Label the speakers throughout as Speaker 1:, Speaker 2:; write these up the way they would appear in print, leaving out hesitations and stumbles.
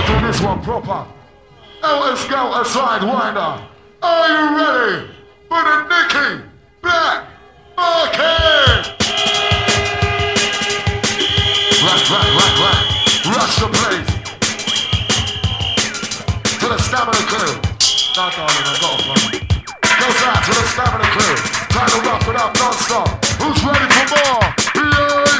Speaker 1: do this one proper. Elton Skelter Sidewinder. Are you ready for the Nicky Black Market? Right. Rush the place. To the Stamina Crew. No, darling, I got off one. Goes out to the Stamina Crew. Time to rough it up non-stop. Who's ready for more? Yay!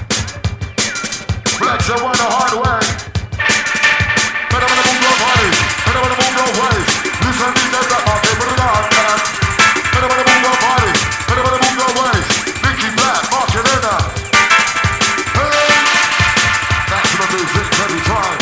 Speaker 1: Flex and won the hard way. Better when the move your body. Better when the move your ways. Listen to the Black Market, put it on, man. Better when the move your body. Better when the move your ways. Nicky Black Market in there. Hey! That's the music, every time.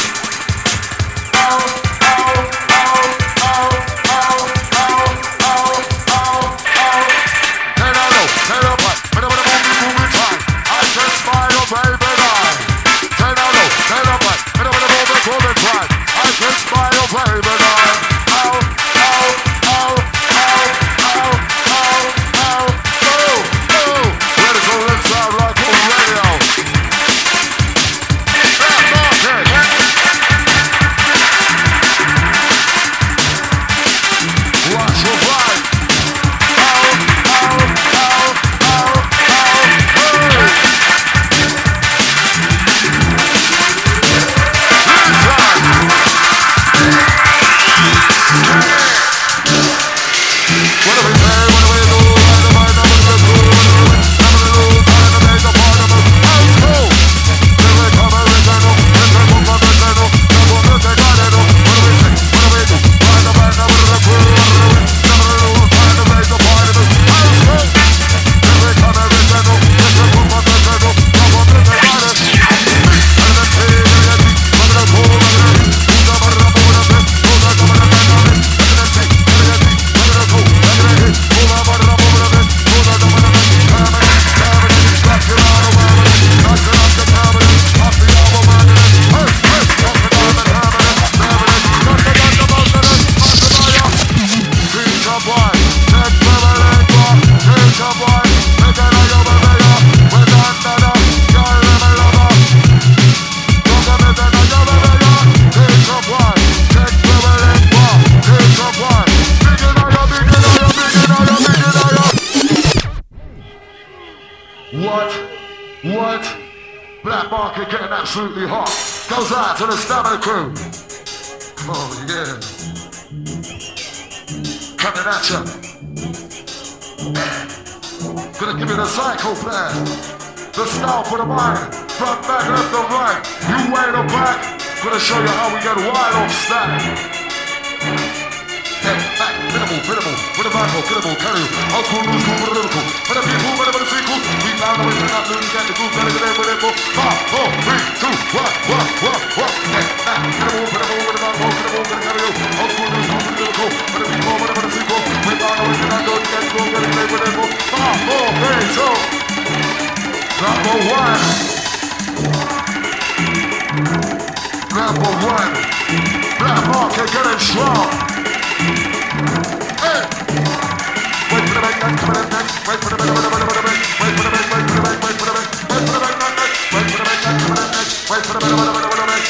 Speaker 1: What? Black Market getting absolutely hot. Goes out to the Stamina Crew. Oh yeah. Coming at ya. Gonna give you the cycle plan. The style for the mind. Front, back, left and right. You way the back. Gonna show you how we get wild off stack. Head back, minimal, with a Bible, killable, carry you. I'll cool, loose, cool, political. For the people, for the sequel, we found a way to not lose, get the group, better get with it, 5, 4, 3, 2, 1. Head back, minimal, with a Bible, killable, carry you. I'll cool, loose, cool, political. For the people, for the sequel, we found a way to not lose, get the group, better get with it, 5, 4, 3, 2. Number one. Black Market getting strong. Hey! Wait for the back, wait for the back, wait for the back, wait for the back, wait for the back, wait for the back, wait for the back, wait for the back, wait for the back, wait for the back,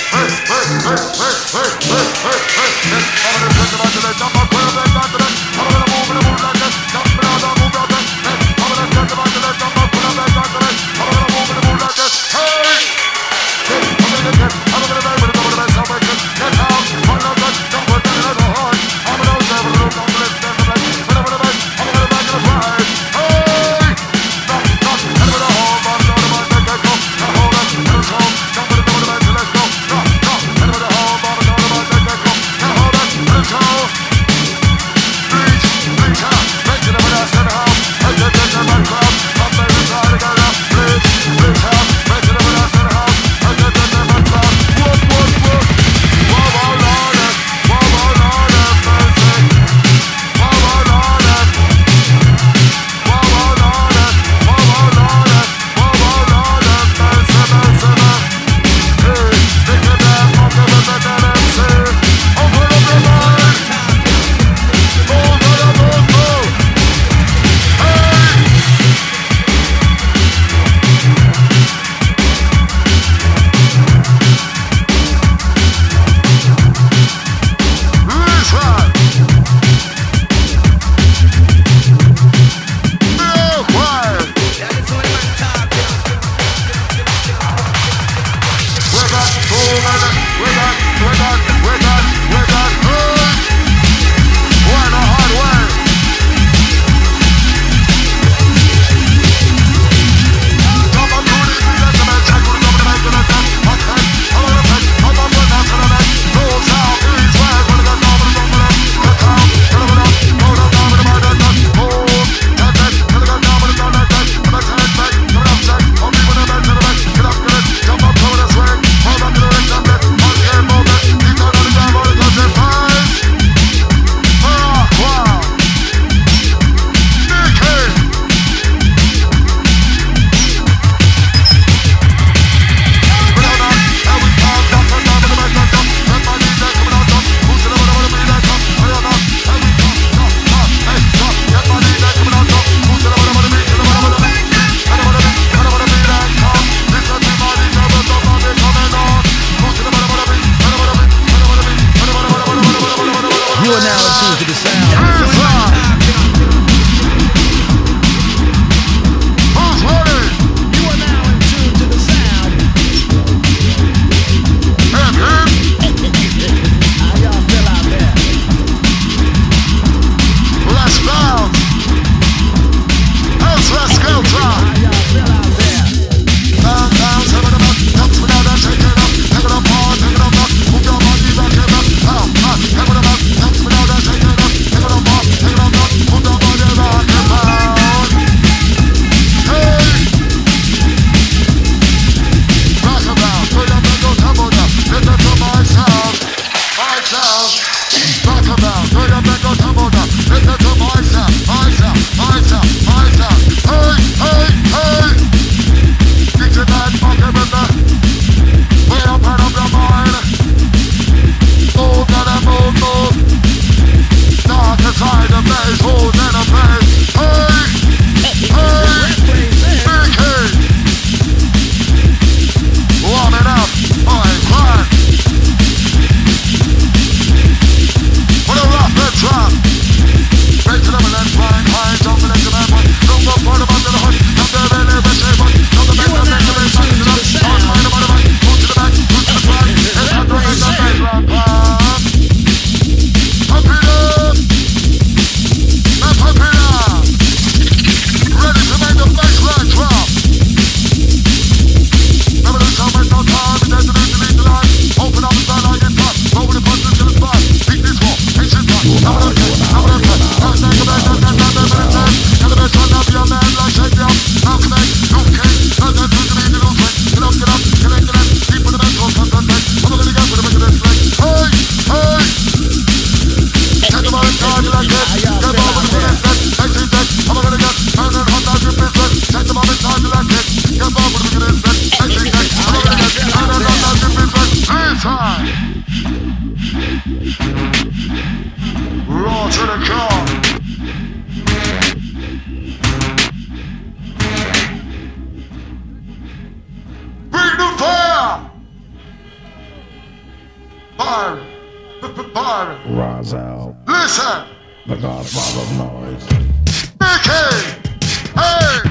Speaker 1: car. Bring the fire! Fire! Fire!
Speaker 2: Rise out,
Speaker 1: Listen!
Speaker 2: the godfather of noise.
Speaker 1: Mickey! Hey!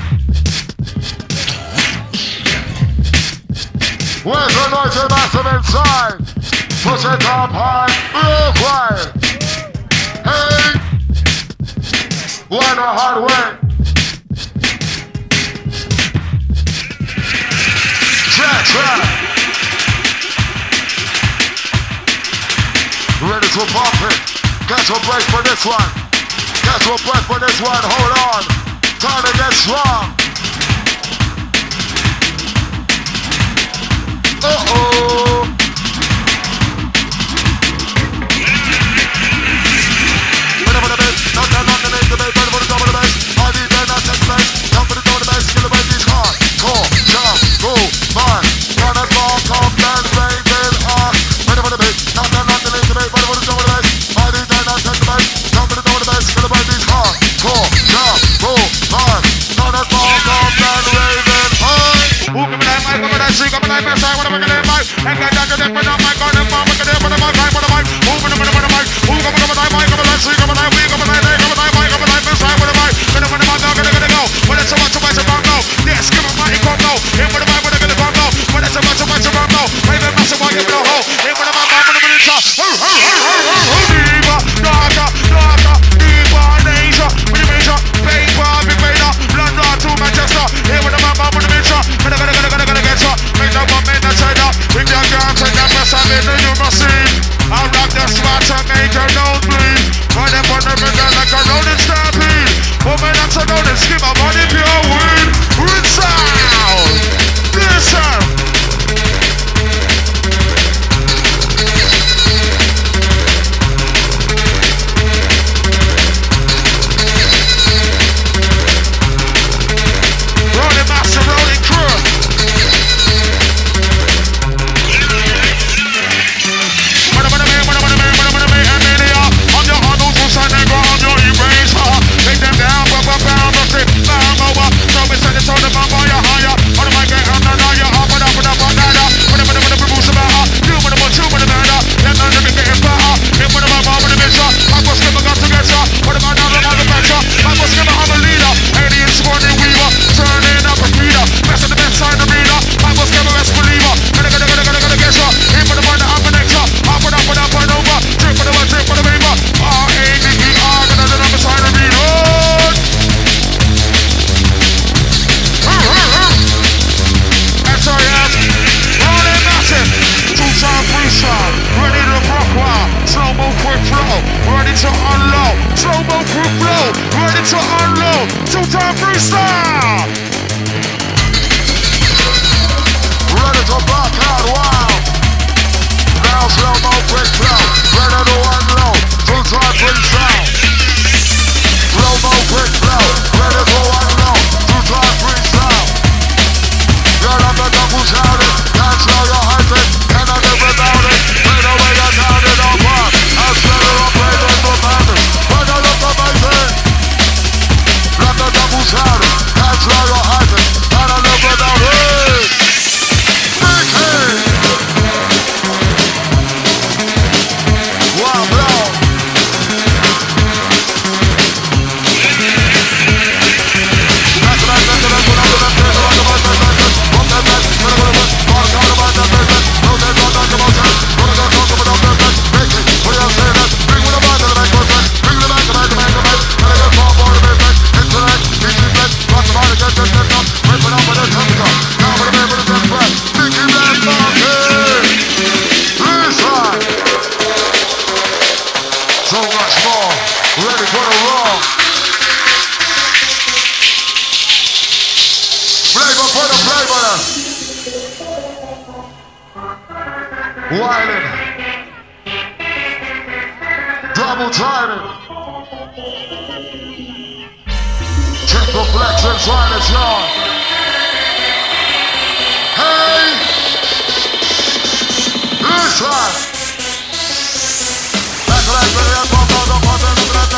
Speaker 1: Where's the noisy massive inside? Push it up high, real quiet. Hey! Why the hard way? Track! Ready to pump it. Get your break for this one. Get your break for this one. Hold on. Time to get strong. Uh-oh. Two-time freestyle! Ready to rock out, wow! Now slow-mo quick flow, ready to unload, two-time freestyle! Slow-mo quick flow, ready to unload, two-time freestyle! You're up the double shouted, that's how you're hyping, and I live without it, right away I got it on pop, I'll set it up right in the madness, when I look amazing! Let the double shouted, that's how you're hyping, and I live without it! Mickey! Wow, blow! So much more, ready for the raw. Flavor for the flavor. Wildin'. Double timing. Triple flex inside the jar. Hey! Listen! Back like the air, pump on the button,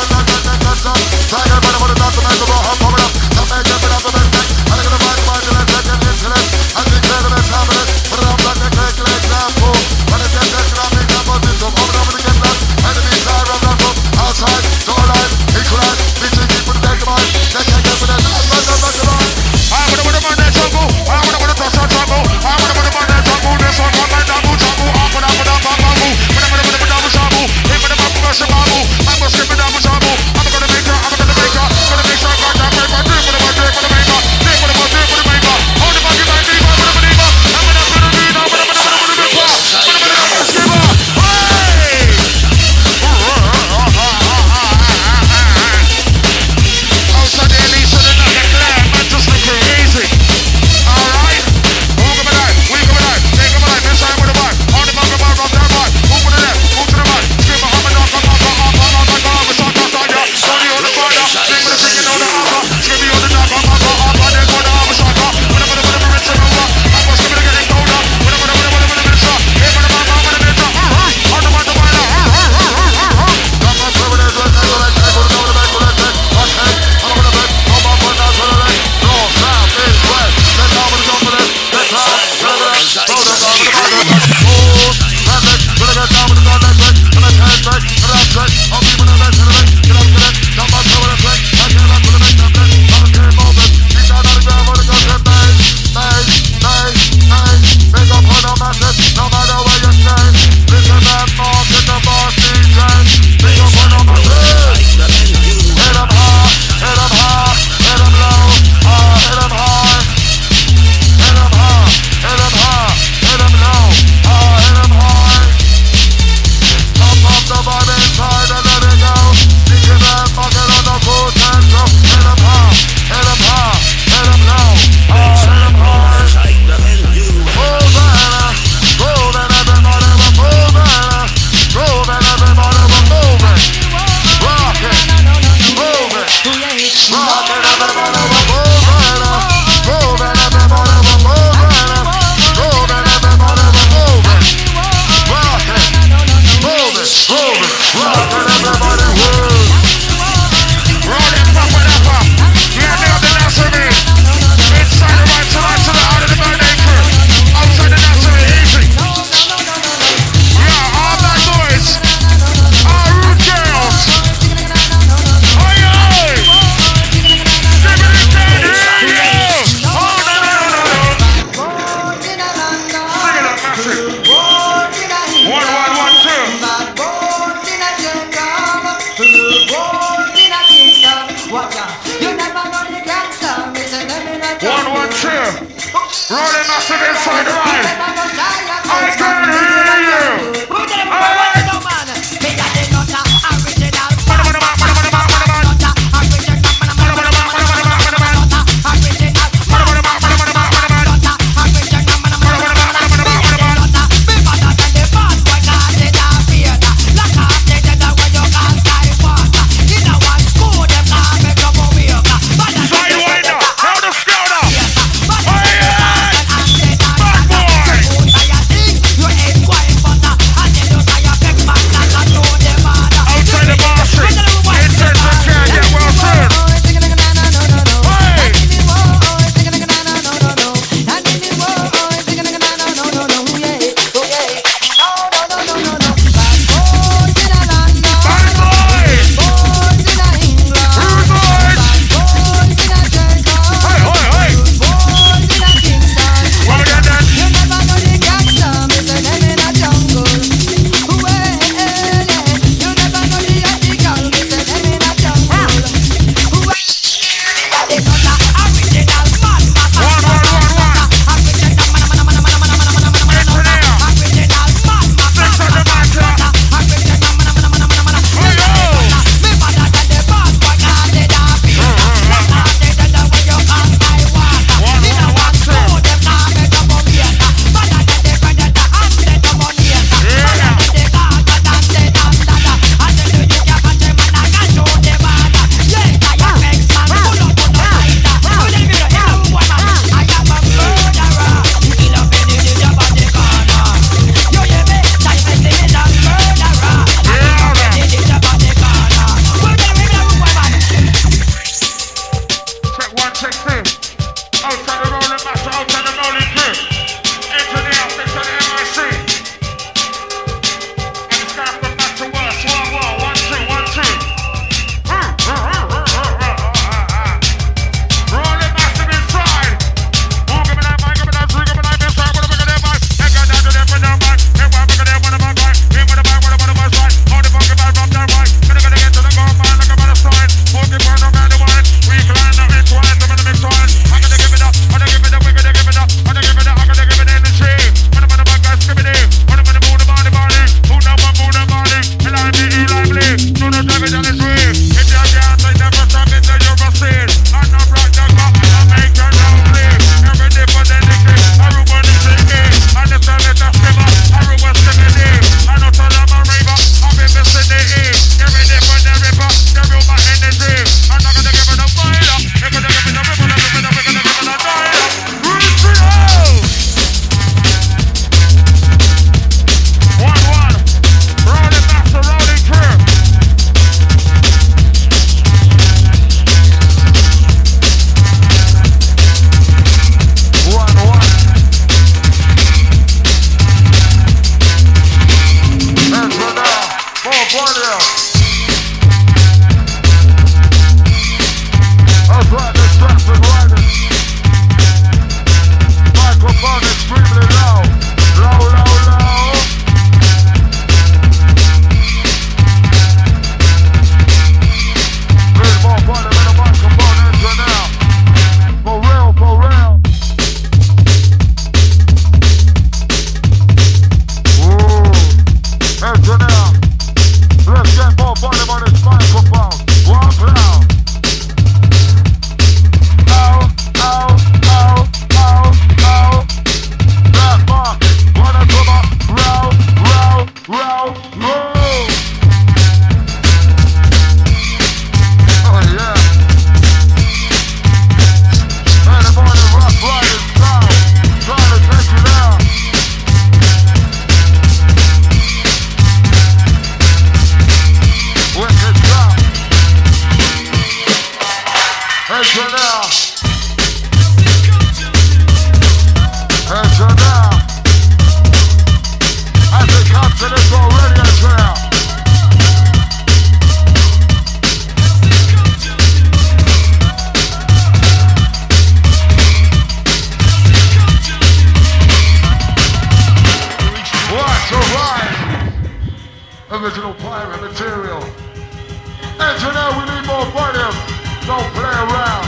Speaker 1: original pirate material. Engineer, we need more volume. Don't play around.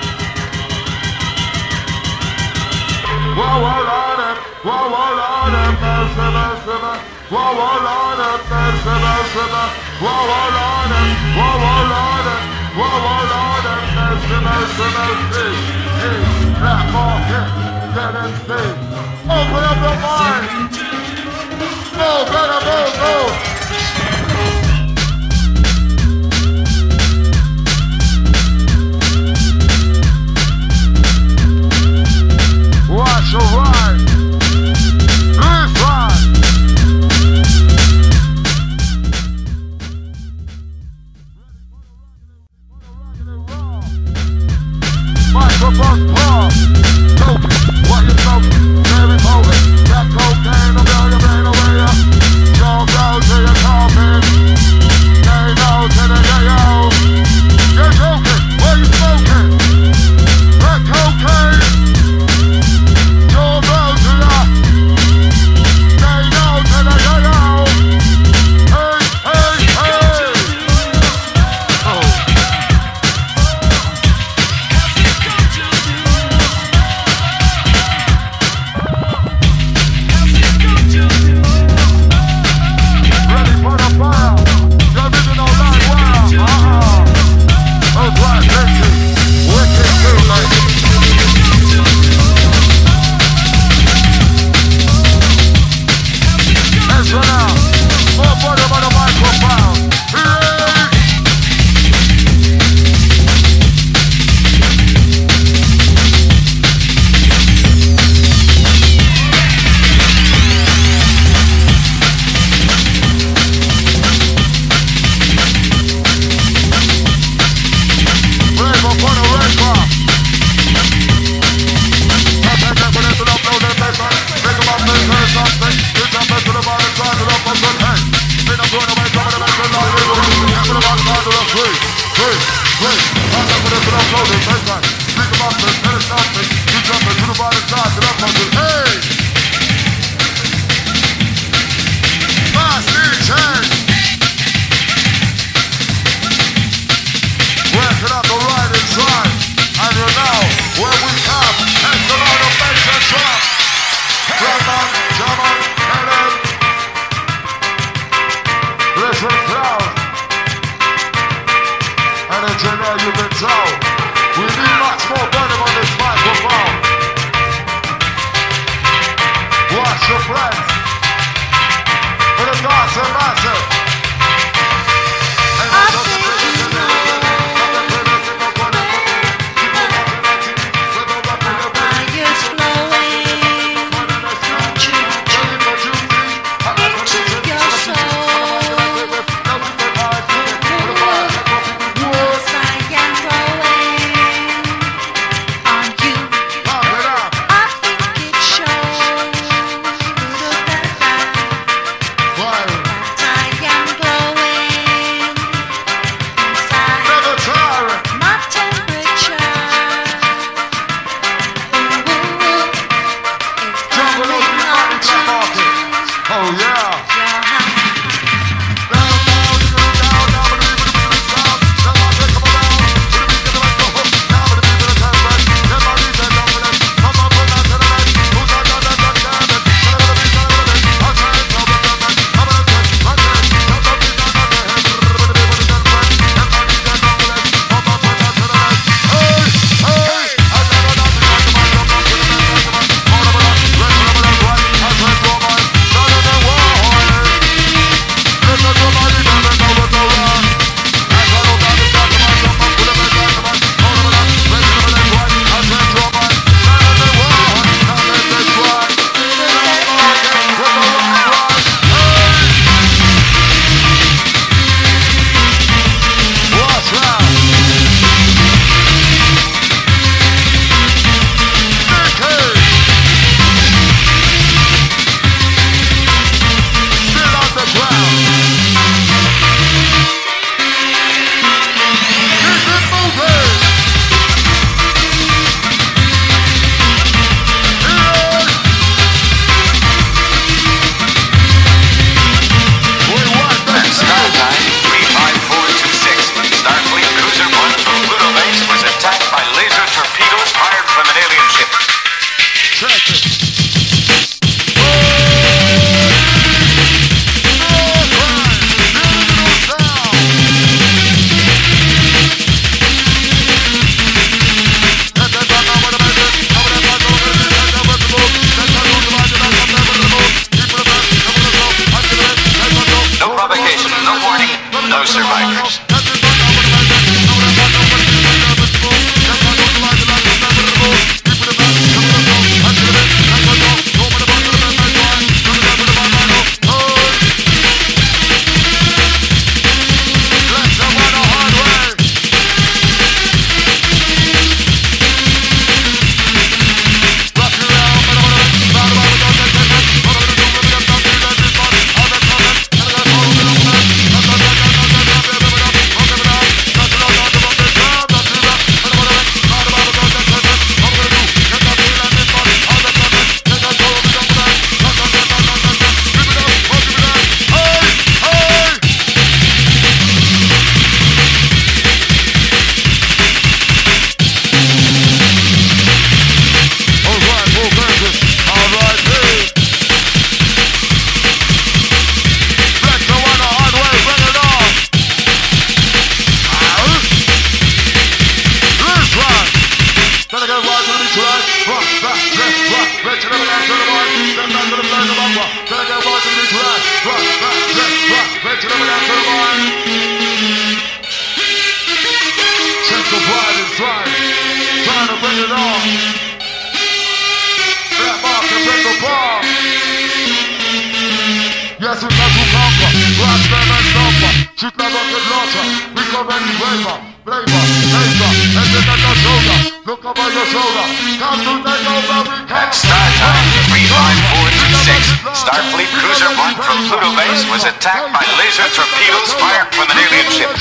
Speaker 1: Whoa, whoa, Lord, whoa, whoa, Lord, mercy, mercy, mercy. Whoa, whoa, Lord, mercy, mercy, mercy. Whoa, whoa, Lord, whoa, whoa, Lord, whoa, whoa, Lord, mercy, mercy, mercy. Hey, black market, get and see. Open up your mind. Move, better move, move. Watch your ride. This ride. Microphone pause. Smoking. What you smoking? Very potent. That cocaine will blow your brain away. Don't go to your coffin. They know to the yo. You're joking. What you smoking? That cocaine.
Speaker 3: Yes, I am growing. survivors. At star time, Reline 436, Starfleet Cruiser 1 from Pluto Base was attacked by laser torpedoes fired from an alien ship.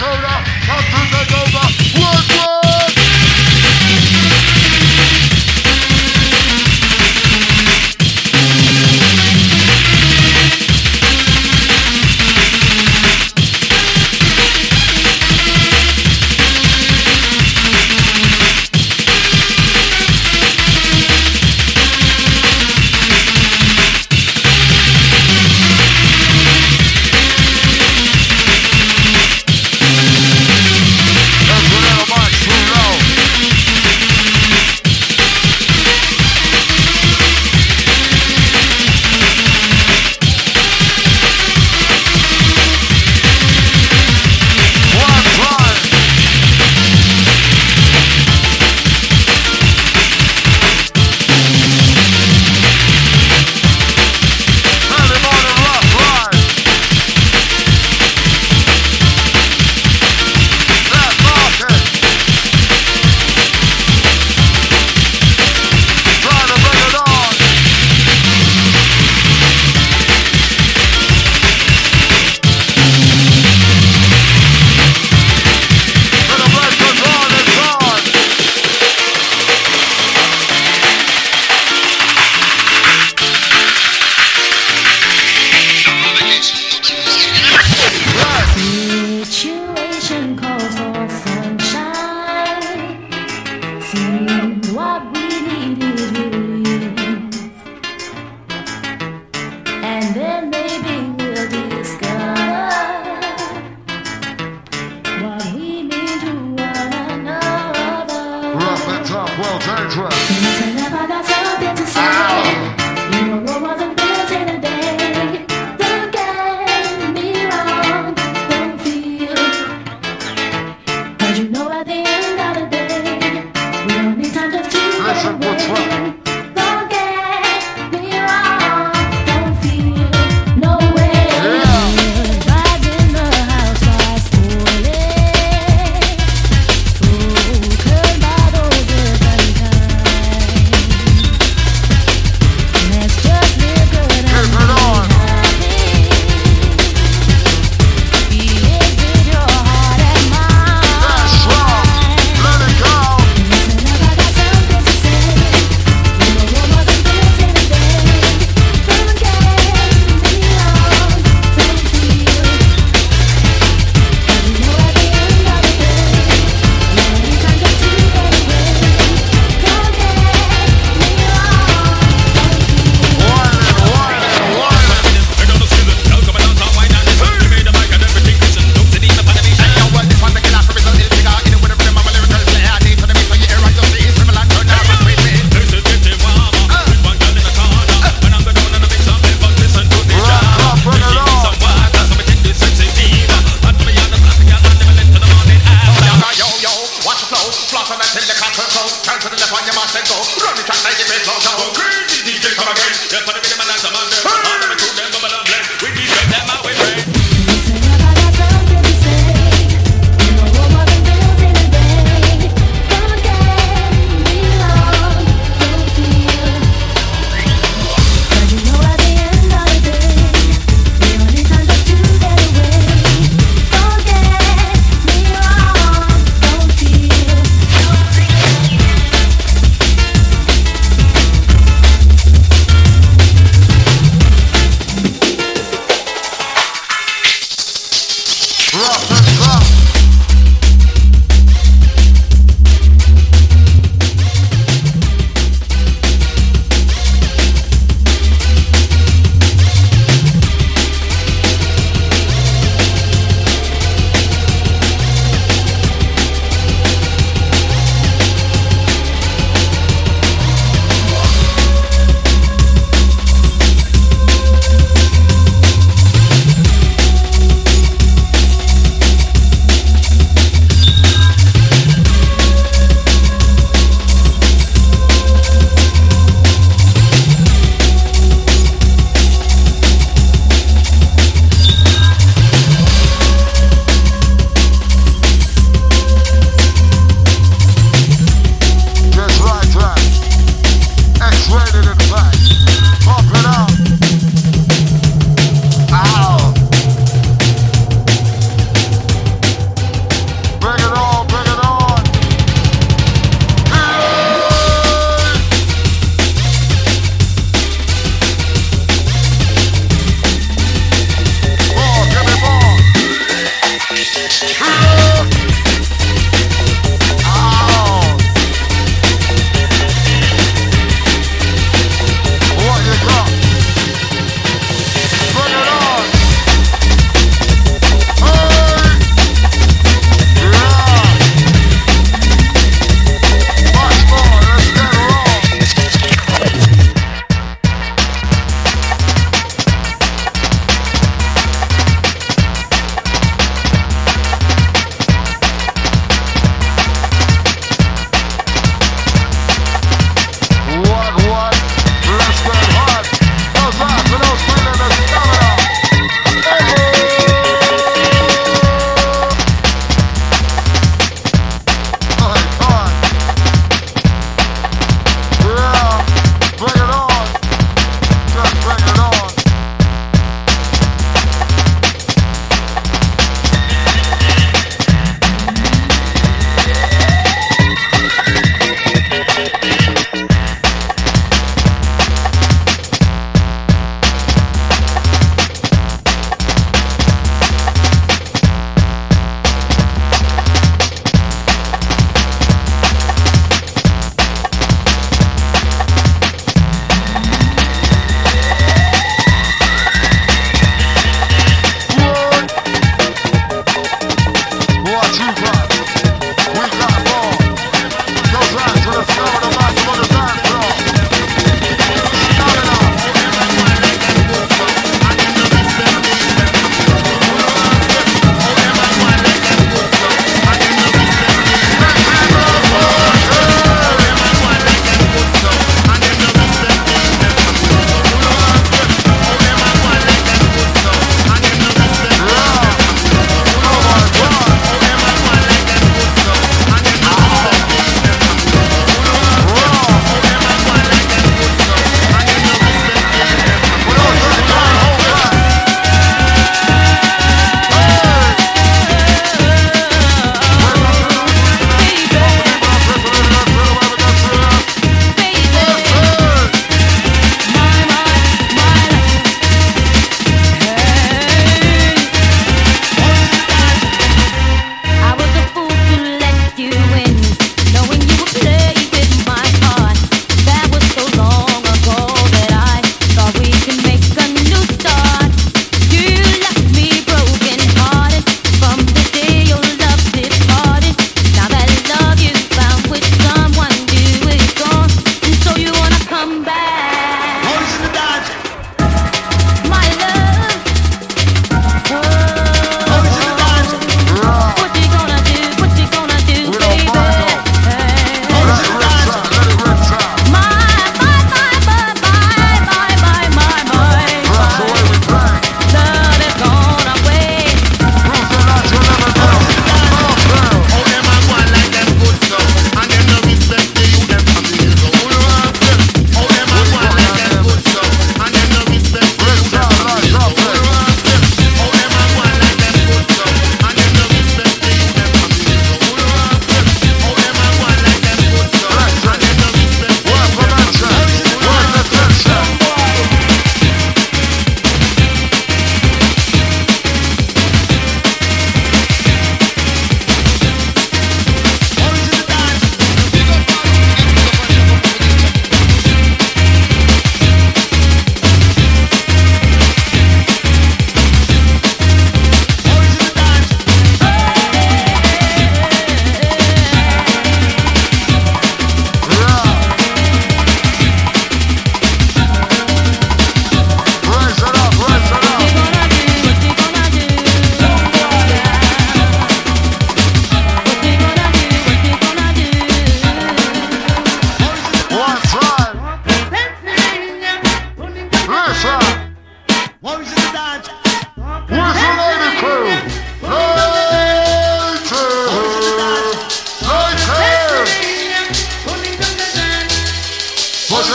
Speaker 1: Rock and rock.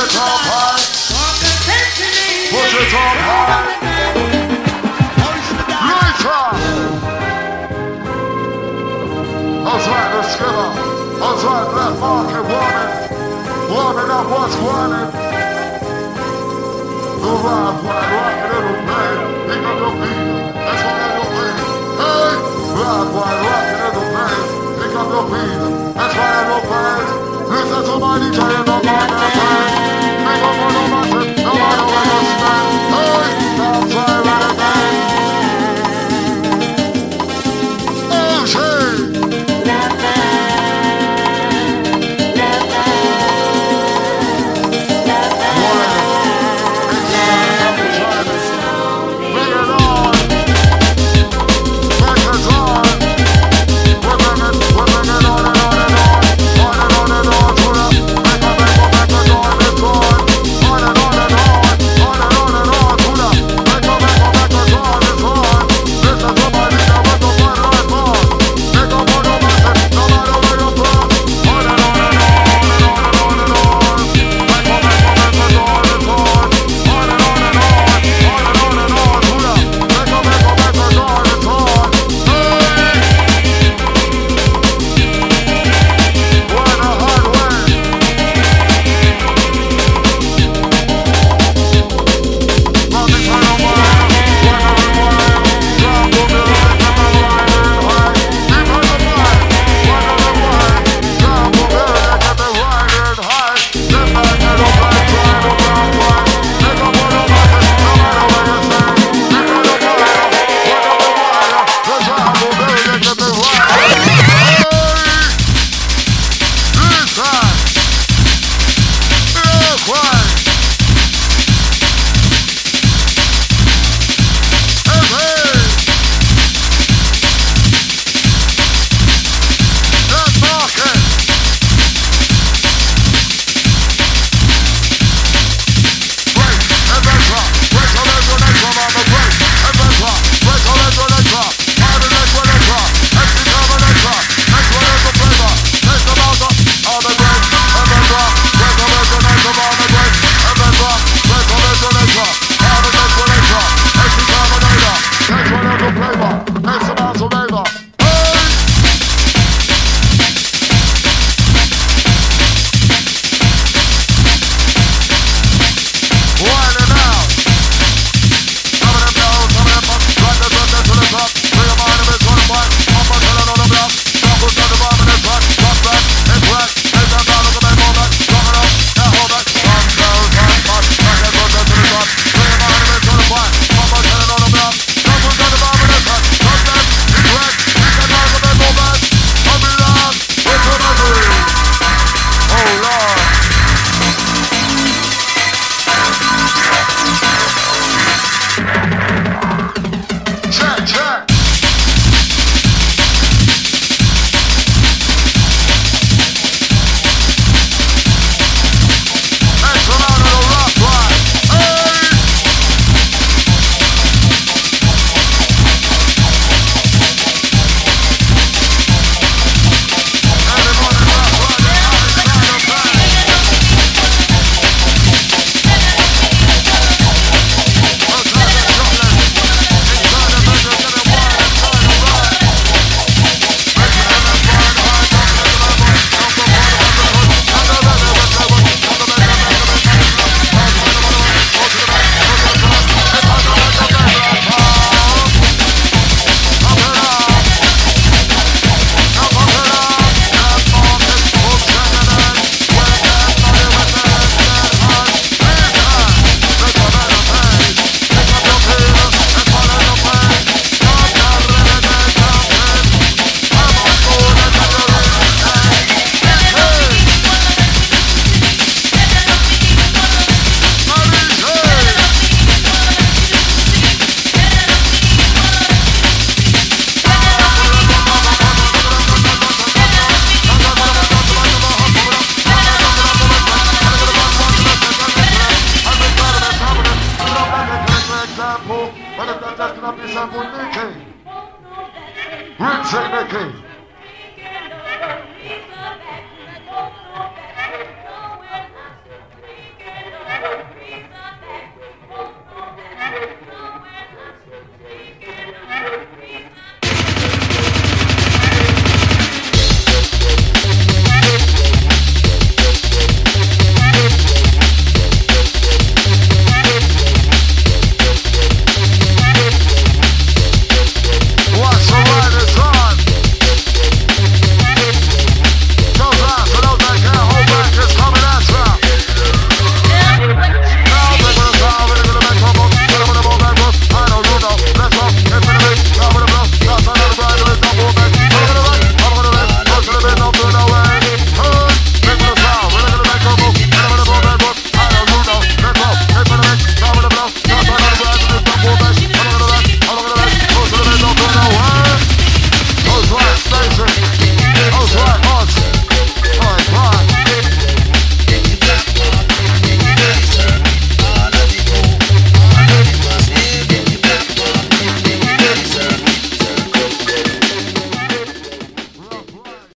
Speaker 1: it up high. Push it up high. Later. That's right, the skipper. That's right, Black Market warming up what's warming. The ride, rockin' it'll play. Pick up your feet. That's what it'll play. Hey, ride, rockin' it'll play. Pick up your feet. That's why it'll play. Listen to my DJ and the man that play. Pick up on the massive, no matter where you stand. Hey, that's right, ready, man. Oh, shit. Rinse it, Nicky.